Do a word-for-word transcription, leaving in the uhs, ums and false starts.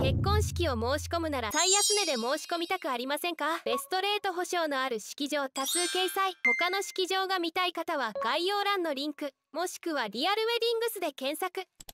結婚式を申し込むなら最安値で申し込みたくありませんか？ベストレート保証のある式場多数掲載。他の式場が見たい方は概要欄のリンクもしくはリアルウェディングスで検索。